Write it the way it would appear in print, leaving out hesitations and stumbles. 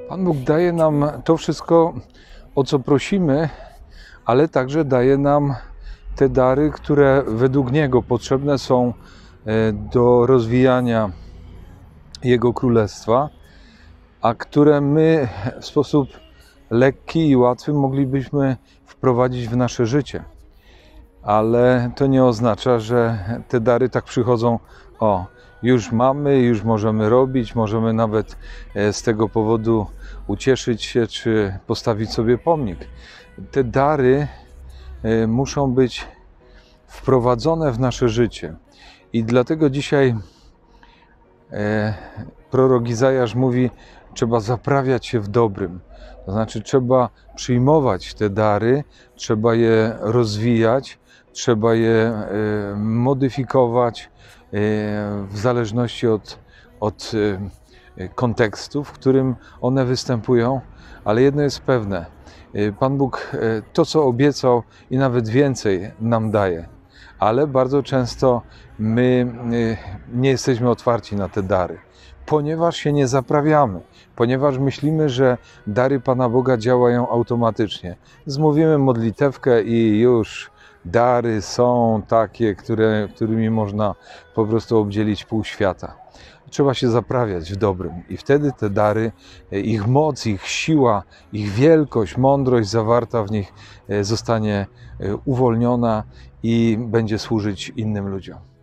Pan Bóg daje nam to wszystko, o co prosimy, ale także daje nam te dary, które według Niego potrzebne są do rozwijania Jego Królestwa, a które my w sposób lekki i łatwy moglibyśmy wprowadzić w nasze życie. Ale to nie oznacza, że te dary tak przychodzą, już mamy, już możemy robić, możemy nawet z tego powodu ucieszyć się, czy postawić sobie pomnik. Te dary muszą być wprowadzone w nasze życie. I dlatego dzisiaj prorok Izajasz mówi, trzeba zaprawiać się w dobrym. To znaczy trzeba przyjmować te dary, trzeba je rozwijać, trzeba je modyfikować w zależności od kontekstu, w którym one występują. Ale jedno jest pewne, Pan Bóg to, co obiecał i nawet więcej nam daje. Ale bardzo często my nie jesteśmy otwarci na te dary, ponieważ się nie zaprawiamy, ponieważ myślimy, że dary Pana Boga działają automatycznie. Zmówimy modlitewkę i już dary są takie, którymi można po prostu obdzielić pół świata. Trzeba się zaprawiać w dobrym i wtedy te dary, ich moc, ich siła, ich wielkość, mądrość zawarta w nich zostanie uwolniona i będzie służyć innym ludziom.